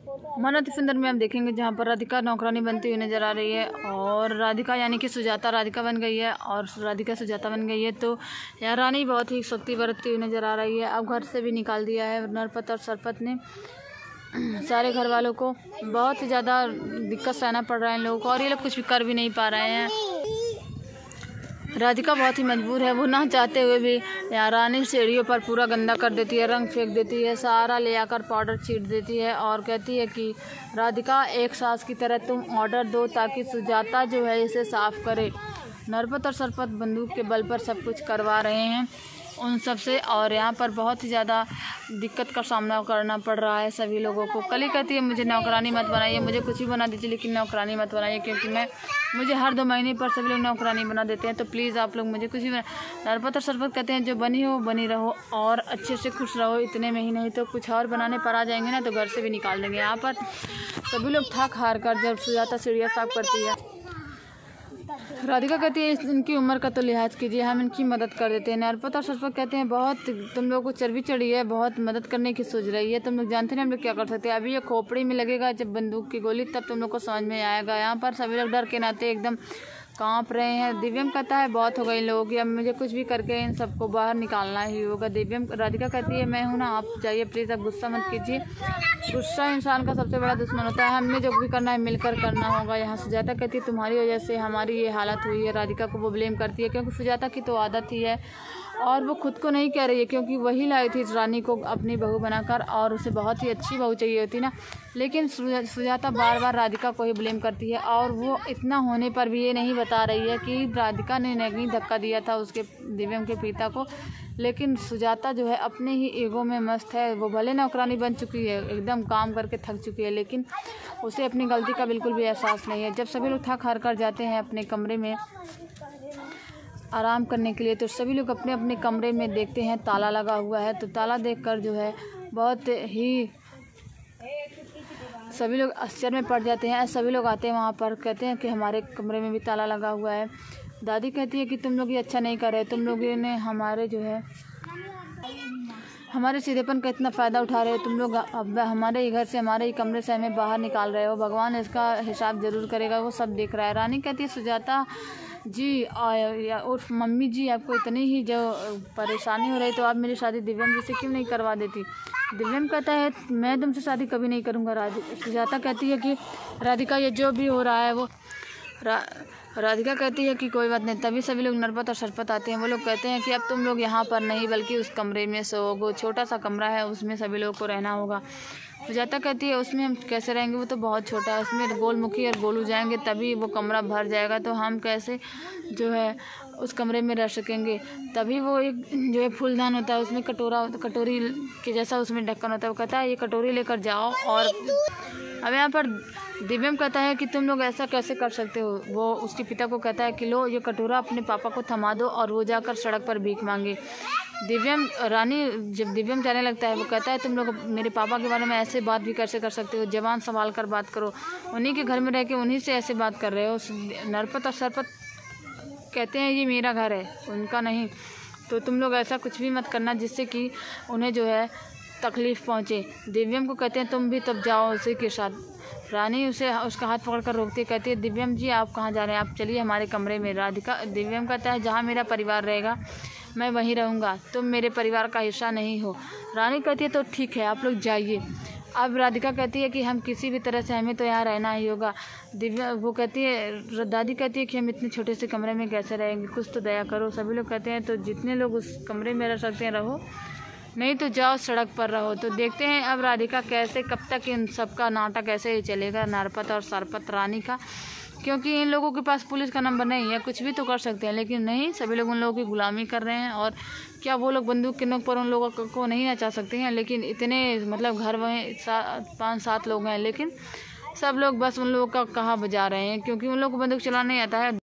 Manoj film में हम देखेंगे जहाँ पर राधिका नौकरानी बनती हुई नजर आ रही है और राधिका यानी कि सुजाता राधिका बन गई है और राधिका सुजाता बन गई है। तो यहाँ रानी बहुत ही शक्ति बरतती हुई नजर आ रही है। अब घर से भी निकाल दिया है नरपत और सरपत ने। सारे घर वालों को बहुत ही ज़्यादा दिक्कत सहना पड़ रहा है इन लोगों को और ये लोग कुछ भी कर भी नहीं पा रहे हैं। राधिका बहुत ही मजबूर है, वो ना चाहते हुए भी यहाँ रानी सीढ़ियों पर पूरा गंदा कर देती है, रंग फेंक देती है, सारा ले आकर पाउडर छीट देती है और कहती है कि राधिका एक सास की तरह तुम ऑर्डर दो ताकि सुजाता जो है इसे साफ करे। नरपत और सरपत बंदूक के बल पर सब कुछ करवा रहे हैं उन सब से और यहाँ पर बहुत ही ज़्यादा दिक्कत का सामना करना पड़ रहा है सभी लोगों को। कली कहती है मुझे नौकरानी मत बनाइए, मुझे कुछ भी बना दीजिए लेकिन नौकरानी मत बनाइए, क्योंकि मुझे हर 2 महीने पर सभी लोग नौकरानी बना देते हैं, तो प्लीज़ आप लोग मुझे कुछ भी नरपत और सरपत कहते हैं जो बनी हो बनी रहो और अच्छे से खुश रहो, इतने में ही नहीं तो कुछ और बनाने पर आ जाएंगे ना तो घर से भी निकाल देंगे। यहाँ पर सभी लोग थक हार कर जब सुजाता सीढ़ियाँ साफ करती है, राधिका कहती है इनकी उम्र का तो लिहाज कीजिए, हम इनकी मदद कर देते हैं। नरपत और सरपत कहते हैं बहुत तुम लोगों को चर्बी चढ़ी है, बहुत मदद करने की सोच रही है, तुम लोग जानते हैं हम लोग क्या कर सकते हैं। अभी ये खोपड़ी में लगेगा जब बंदूक की गोली तब तुम लोग को समझ में आएगा। यहाँ पर सभी लोग डर के नाते एकदम कांप रहे हैं। दिव्यम कहता है बहुत हो गई लोगों की, अब मुझे कुछ भी करके इन सबको बाहर निकालना ही होगा। राधिका कहती है मैं हूँ ना, आप जाइए प्लीज़, आप गुस्सा मत कीजिए, गुस्सा इंसान का सबसे बड़ा दुश्मन होता है, हमें जो भी करना है मिलकर करना होगा। यहाँ सुजाता कहती है तुम्हारी वजह से हमारी ये हालत हुई है। राधिका को वो ब्लेम करती है क्योंकि सुजाता की तो आदत ही है और वो खुद को नहीं कह रही है क्योंकि वही लाई थी रानी को अपनी बहू बनाकर और उसे बहुत ही अच्छी बहू चाहिए होती ना, लेकिन सुजाता बार बार राधिका को ही ब्लेम करती है और वो इतना होने पर भी ये नहीं बता रही है कि राधिका ने नहीं धक्का दिया था उसके दिव्यम के पिता को। लेकिन सुजाता जो है अपने ही ईगो में मस्त है, वो भले नौकरानी बन चुकी है, एकदम काम करके थक चुकी है, लेकिन उसे अपनी गलती का बिल्कुल भी एहसास नहीं है। जब सभी लोग थक हार कर जाते हैं अपने कमरे में आराम करने के लिए तो सभी लोग अपने अपने कमरे में देखते हैं ताला लगा हुआ है। तो ताला देखकर जो है बहुत ही सभी लोग आश्चर्य में पड़ जाते हैं। सभी लोग आते हैं वहाँ पर, कहते हैं कि हमारे कमरे में भी ताला लगा हुआ है। दादी कहती है कि तुम लोग ये अच्छा नहीं कर रहे, तुम लोगों ने हमारे जो है हमारे सीधेपन का इतना फ़ायदा उठा रहे हो, तुम लोग अब हमारे ही घर से हमारे ही कमरे से हमें बाहर निकाल रहे हो, भगवान इसका हिसाब ज़रूर करेगा, वो सब देख रहा है। रानी कहती है सुजाता जी और मम्मी जी आपको इतनी ही जो परेशानी हो रही तो आप मेरी शादी दिव्यम जी से क्यों नहीं करवा देती। दिव्यम कहता है मैं तुमसे शादी कभी नहीं करूँगा। सुजाता कहती है कि राधिका ये जो भी हो रहा है वो राधिका कहती है कि कोई बात नहीं। तभी सभी लोग नरपत और सरपत आते हैं। वो लोग कहते हैं कि अब तुम लोग यहाँ पर नहीं बल्कि उस कमरे में सोओगे, छोटा सा कमरा है उसमें सभी लोग को रहना होगा। सुजाता कहती है उसमें हम कैसे रहेंगे, वो तो बहुत छोटा है, उसमें गोलमुखी और गोलू जाएंगे तभी वो कमरा भर जाएगा, तो हम कैसे जो है उस कमरे में रह सकेंगे। तभी वो एक जो है फूलदान होता है उसमें कटोरी के जैसा उसमें ढक्कन होता है, वो कहता है ये कटोरी लेकर जाओ। और अब यहाँ पर दिव्यम कहता है कि तुम लोग ऐसा कैसे कर सकते हो। वो उसके पिता को कहता है कि लो ये कटोरा अपने पापा को थमा दो और वो जाकर सड़क पर भीख मांगे। रानी जब दिव्यम जाने लगता है वो कहता है तुम लोग मेरे पापा के बारे में ऐसे बात भी कैसे कर सकते हो, जबान संभाल कर बात करो, उन्हीं के घर में रह के उन्हीं से ऐसे बात कर रहे हो। नरपत और सरपत कहते हैं ये मेरा घर है उनका नहीं, तो तुम लोग ऐसा कुछ भी मत करना जिससे कि उन्हें जो है तकलीफ़ पहुँचे। दिव्यम को कहते हैं तुम भी तब जाओ उसी के साथ। रानी उसका हाथ पकड़कर रोकती है, कहती है दिव्यम जी आप कहाँ जा रहे हैं, आप चलिए हमारे कमरे में। दिव्यम कहता है जहाँ मेरा परिवार रहेगा मैं वहीं रहूँगा, तुम मेरे परिवार का हिस्सा नहीं हो। रानी कहती है तो ठीक है आप लोग जाइए। अब राधिका कहती है कि हम किसी भी तरह से हमें तो यहाँ रहना ही होगा। दादी कहती है कि हम इतने छोटे से कमरे में कैसे रहेंगे, कुछ तो दया करो। सभी लोग कहते हैं तो जितने लोग उस कमरे में रह सकते हैं रहो, नहीं तो जाओ सड़क पर रहो। तो देखते हैं अब राधिका कैसे, कब तक इन सबका नाटक ऐसे ही चलेगा, नरपत और सरपत रानी का, क्योंकि इन लोगों के पास पुलिस का नंबर नहीं है, कुछ भी तो कर सकते हैं, लेकिन नहीं, सभी लोग उन लोगों की गुलामी कर रहे हैं। और क्या वो लोग बंदूक के नोक पर उन लोगों को नहीं नचा सकते हैं, लेकिन इतने मतलब घर में 5-7 लोग हैं, लेकिन सब लोग बस उन लोगों का कहा बजा रहे हैं, क्योंकि उन लोगों को बंदूक चलाना नहीं आता है।